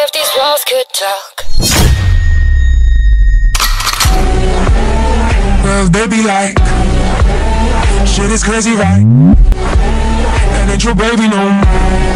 if these walls could talk. Well, they be like, shit is crazy, right? And ain't your baby no more.